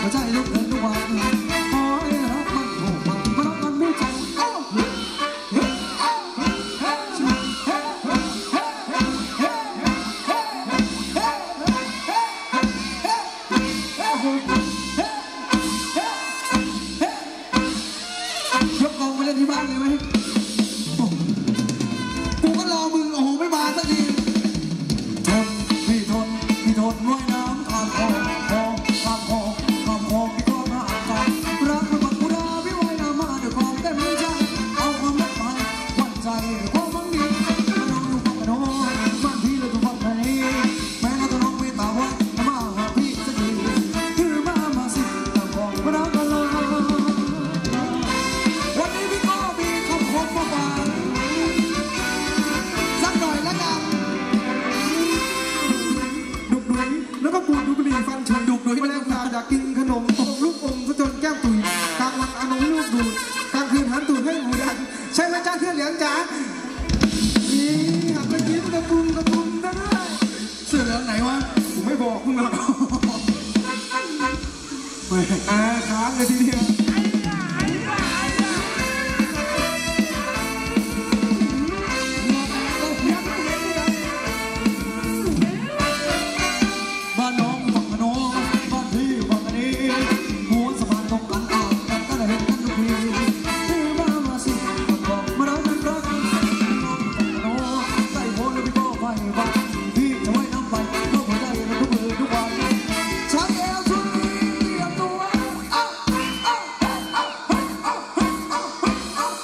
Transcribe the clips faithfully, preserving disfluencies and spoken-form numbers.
หัวใจลุกเดินทุกวันขอให้รักมันโหมันเพราะมันไม่จบยกกองไปเล่นที่บ้านเลยไหมกูก็รอมึงโอ้โหไม่มาสักทีทนพี่ทนพี่ทนว่ายน้ำข้ามคลองคลองข้ามคลองข้ามคลองพี่ก็มาอ่านฟังรักมันบังคุราพี่ว่ายน้ำมาด้วยความเต็มใจเอาความรักไปวันใจความมั่งมีมาน้องอยู่ฝั่งโน้นบ้านพี่เลยอยู่ฝั่งนี้แม้เราจะน้องไม่ตาว่ามาหาพี่สักทีคือมามาสิแต่บอกว่ารักกันเลยวันนี้พี่ก็มีคำคมมาฝากสักหน่อยละกันดุกดุยแล้วก็ปูดดูบุหรี่ฟันชนดุกดุยแมลงสาบอยากกินขนมอมลูกอมซะจนแก้มตุยกลางวันอานงลูกดูดกลางคืนหันตูดให้หมูดันใช่ไหมจ้าเพื่อนเหลียงจ๋านี่หักไปยิ้มกระปุมกระปุมได้เสื้อเหลืองไหนวะผมไม่บอกมึงหรอกอ่าค้างเลยทีเดียวบ้านน้องฝั่งพนมบ้านพี่ฝั่งนี้หัวสะพานตรงกันอ่างกันก็ได้เห็นกันทุกทีที่มามาสิบอกมาเราเป็นรักน้องฝั่งพนมใส่หัวแล้วพี่ก็ไปบ้านพี่จะว่ายน้ำไปน้องหัวใจมันทุกมือทุกวันชายเอวชุดนี้เตรียมตัวอ้าวอ้าวอ้าวอ้าวอ้าวอ้าวอ้าว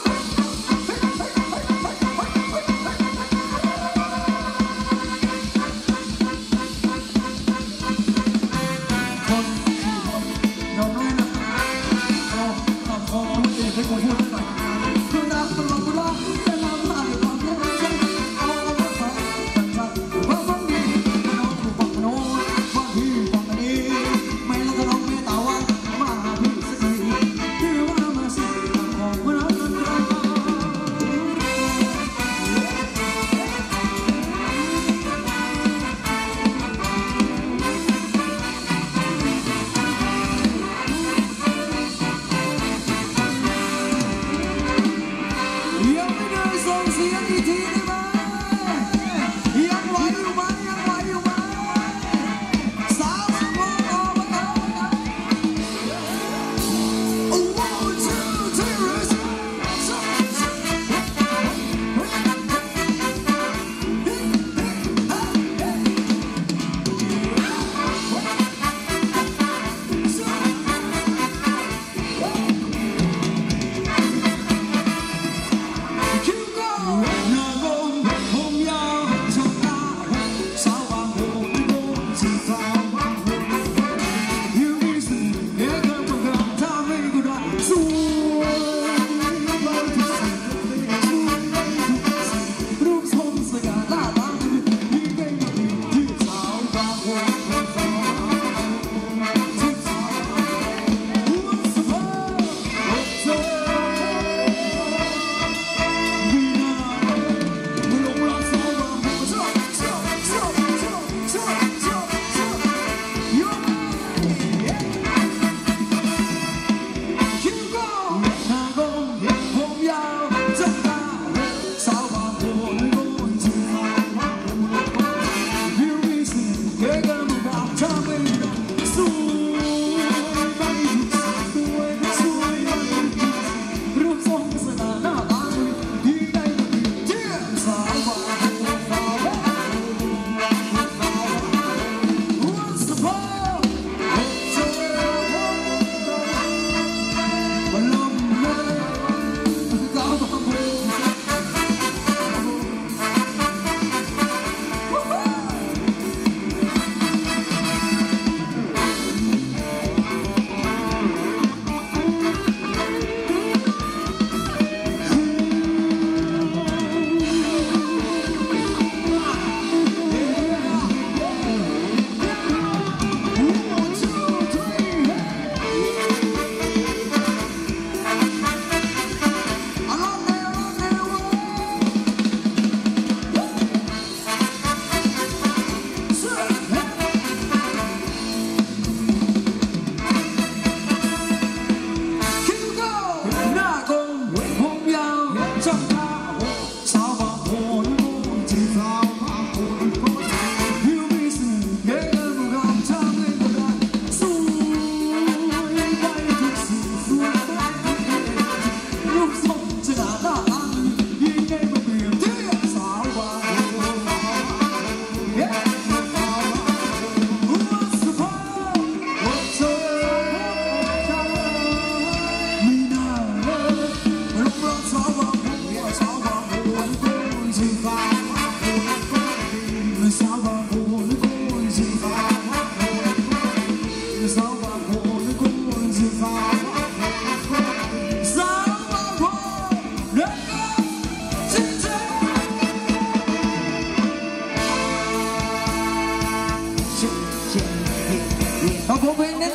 คนที่คนเราไม่รักเราทำของเองให้กูพูดหน่อยคือรักมันรักกูรักแต่เราไม่ได้ความรักเอาเอารักไปแต่ใจเพราะมันมีน้องอยู่ฝั่งโน้นบ้านพี่ฝั่งนี้ไม่รักก็น้องไม่ตาว่ามาหาพี่สักทีที่ว่ามาสิทำของมันรักกันเรา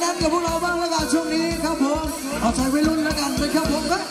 แนนกับพวกเราบ้างแล้วกันช่วงนี้ครับผมเอาใจวัยรุ่นแล้วกันนะครับผมครับ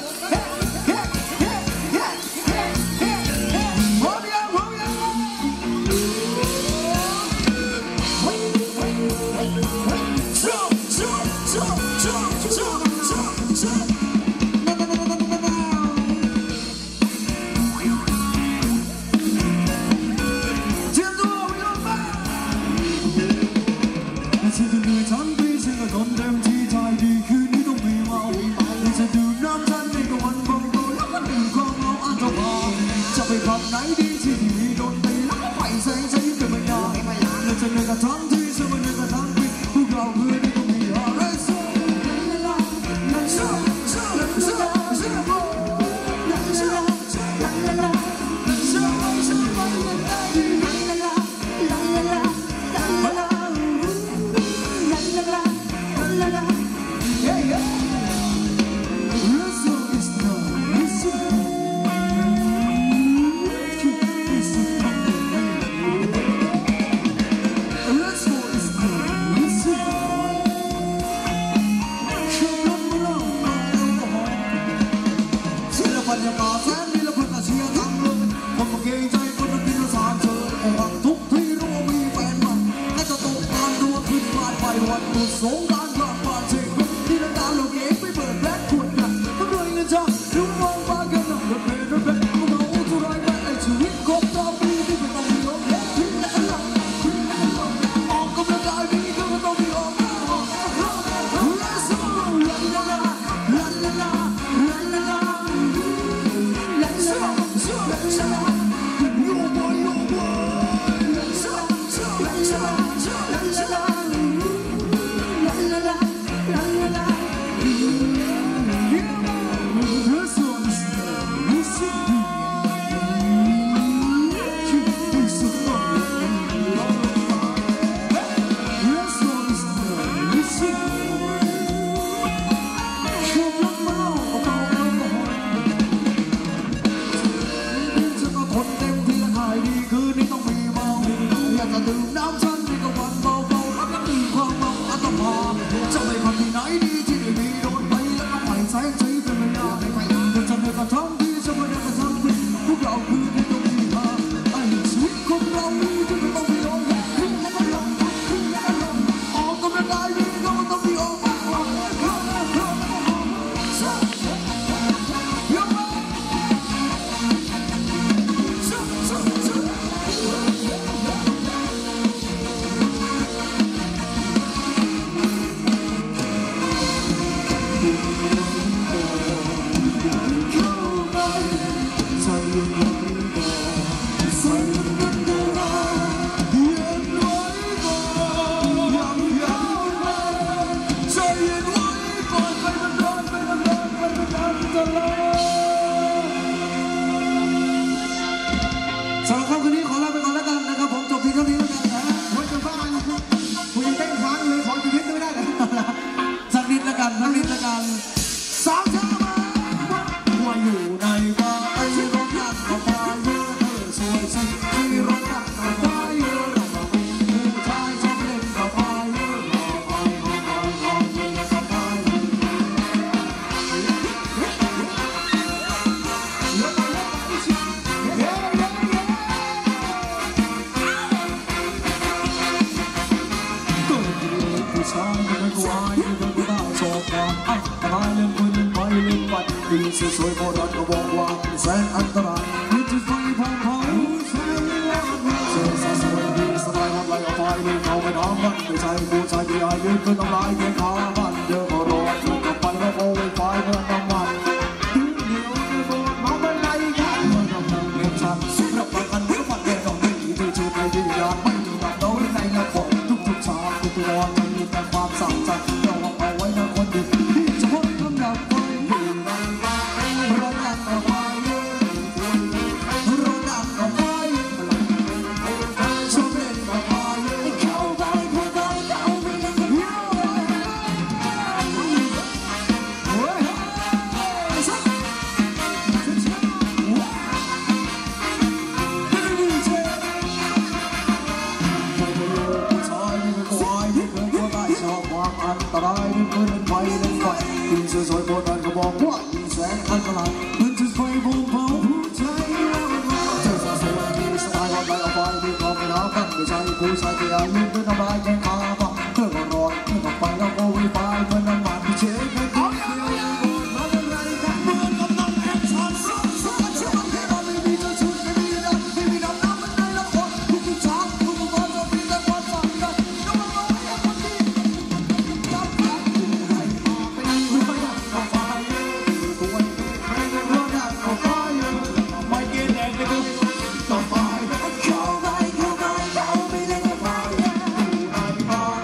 สวยๆโบราณก็บอกว่าแสนอันตรายมีจุดไฟพองเผาใช้เวลาเชื่อสะสวยดีสบายทำไรเอาไฟเลยเขาไม่น้ำมันไม่ใช่ผู้ชายที่อายุขึ้นน้ำลายแค่ขามันเยอะก็รอจนกับไปแล้วโอ้ยไฟเมื่อน้ำมันถึงเดียวจะโดนมาเป็นไรกันเมื่อน้ำมันเรียบชันรับประกันว่ามันแน่นอนไม่มีชื่อใครที่ยากไม่มีแบบโน้นในละครทุกๆชาติทุกๆวันจะมีแต่ความสั่งใจเราเอาไว้ในคนดีที่จะพ้นคำดับไฟเายเดินเดินไปเดินไปยิงสวยๆโบราณก็บอกว่ายิงแสงอันตรายมันจะไฟผมเผาหัวใจเธอสาวสวยมีสไตล์วันไหลเอาไปมีความไม่รักกันไม่ใช่ผู้ชายที่อายุเดินทำลายแข้งขาบ้าเธอก็รอเธอก็ไปแล้วก็วิ่งไปเมื่อน้ำมันที่เช็คให้เขาเดียวแล้วอะไรกันเมื่อกับน้องแอคชั่นสองสองชั่วโมงที่เราไม่มีเจ้าชุดไม่มีดำไม่มีดำน้ำมันในละครทุกทุกฉากทุกทุกวันจะมีแต่ความฝันกันน้ำมันน้อยคนดีจำฝันให้มาเป็นรู้ไม่ได้ก็ไปตัวไม่ได้รู้ได้ก็ไปไม่เกณฑ์แรงก็ต่อไปเข้าไปเข้าไปเข้าไปเล่นกับไปดูได้ไม่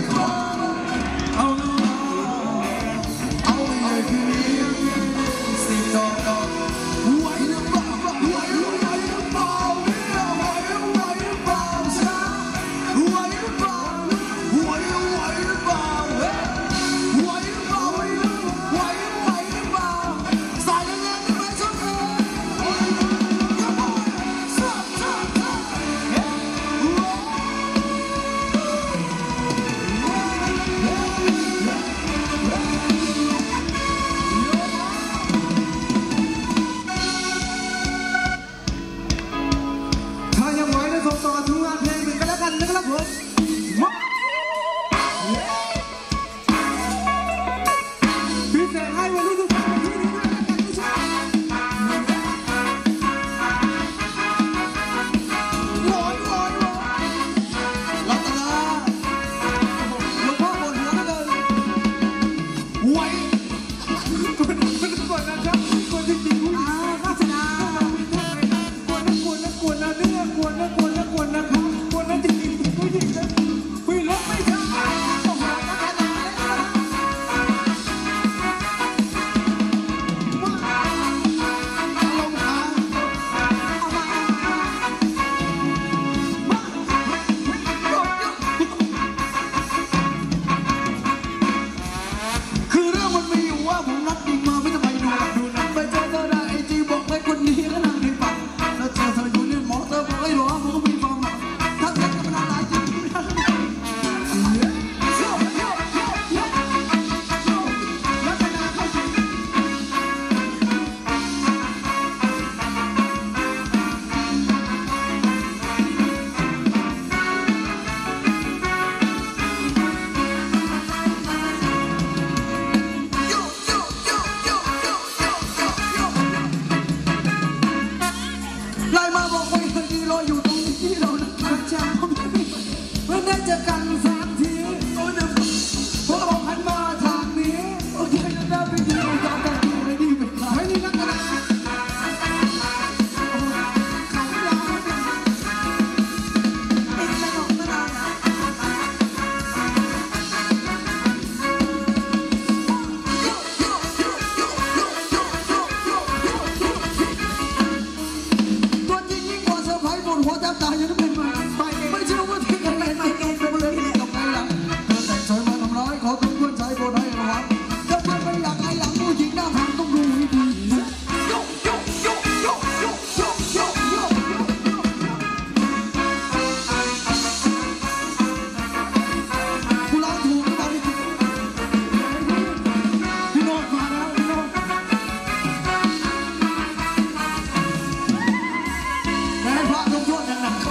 เอาเอาเลยคืนนี้สิดอกดอกไหวหรือเปล่าไหวไหวหรือเปล่าไหวไหวหรือเปล่าช้าไหวหรือเปล่าไหวไหวหรือเปล่าไหวหรือเปล่าไหวหรือไหวไหวหรือเปล่าสายแรงๆได้ไหมชนเอ๋ยกระโดดชัดชัดชัดถ้ายังไหวจะส่งต่อถึงงานเพลงหนึ่งกันแล้วกันนะครับผมพิเศษให้วันนี้ทุกคนที่นี่ด้วยกันผู้ชมโวยโวยโวยรัตนาหลวงพ่อปวดหัวเหลือเกินไหวกดกดนะครับกดจริงๆผู้หญิงรัตนากดนะกดนะกดนะกดนะเนื้อกดนะกดนะกดนะครับกดนะจริงๆผู้หญิงนะผู้หญิงรถไม่ใช่โอ้โหรัตนาคือเรื่องมันมีอยู่ว่าผมนัดยิงมาไม่จะไปดูดูหนังไปเจอเธอได้ไอจีบอกไปคนนี้แล้วนั่งในฝันแล้วเจอเธออยู่ในหมอเธอบอกไอ้หรอผมก็มีความหวังถ้าเธอจะเป็นอะไรจริงไล่มาบอกไปทันทีรออยู่ตรงที่เรานัดกันเช้าไม่ได้เจอกันสักทีโอ้ยพวกเราหันมาทางนี้โอเคจะได้ไปดีเราจะแต่งตัวให้ดีเป็นไรไม่นี่นักกันนะเขายาวเป็นตลกนะนะตัวจริงยิ่งกว่าเซอร์ไพรส์บนหัวจับตาอยู่ทุกเป็นมาไม่เชื่อว่าที่กันไหนไม่เกินไปเลยกับใครหลังเธอแต่งสวยมาทำร้ายขอต้องควรใช้โบได้ระวังถ้าเธอไม่อยากไอ้หลังผู้หญิงหน้าทางต้องดูให้ดีโยโยโยโยโยโยโยโยกูร้องถูกหรือเปล่าพี่โน้ตมาแล้วพี่โน้ตแม่พระลงโทษอย่างหนัก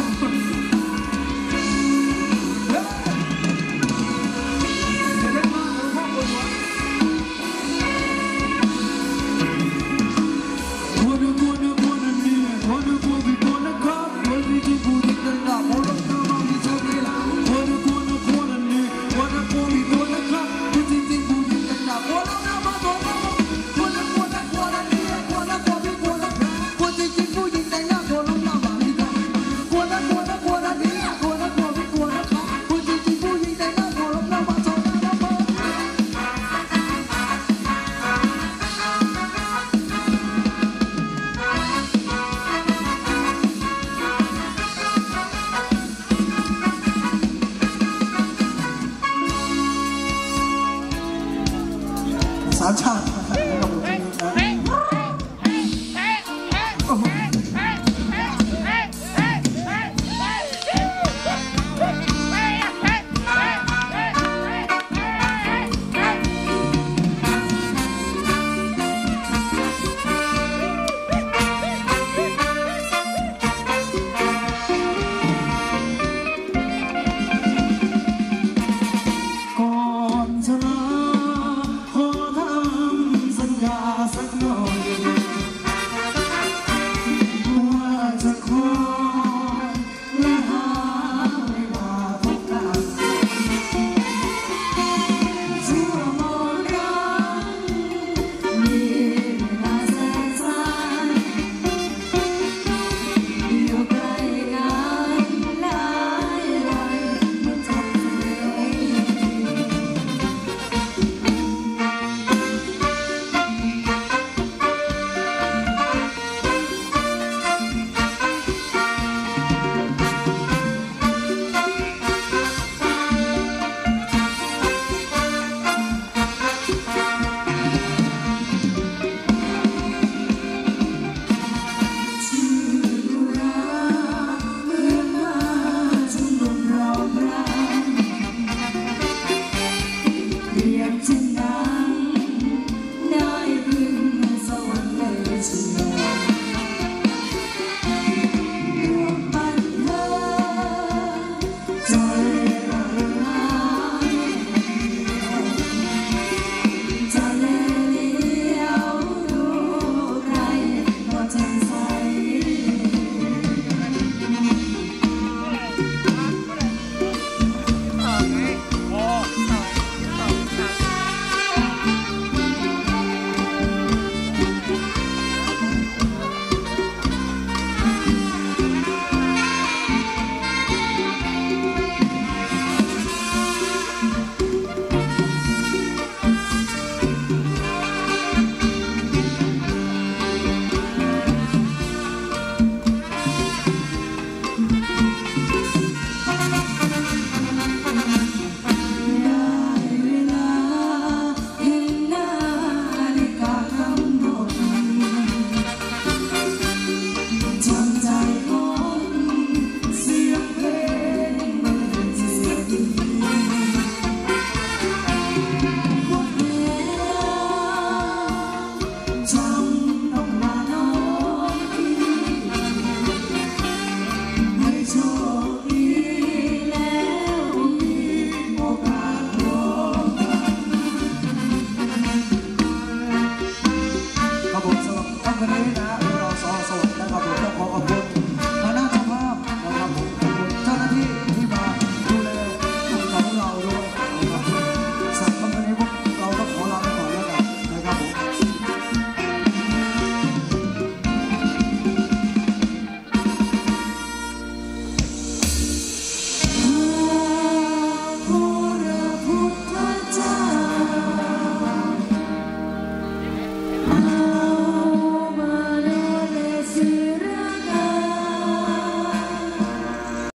สามชาติ